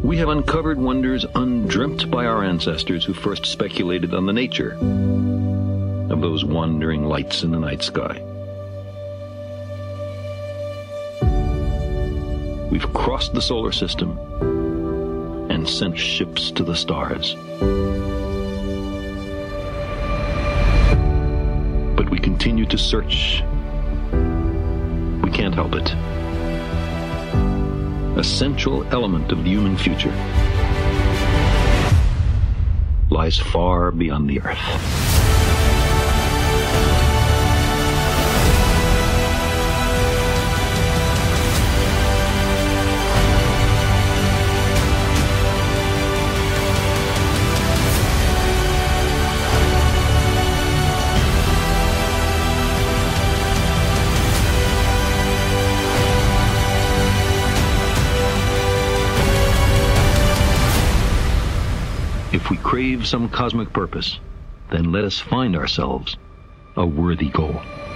We have uncovered wonders undreamt by our ancestors who first speculated on the nature of those wandering lights in the night sky. We've crossed the solar system and sent ships to the stars. But we continue to search. We can't help it. A central element of the human future lies far beyond the Earth. If we crave some cosmic purpose, then let us find ourselves a worthy goal.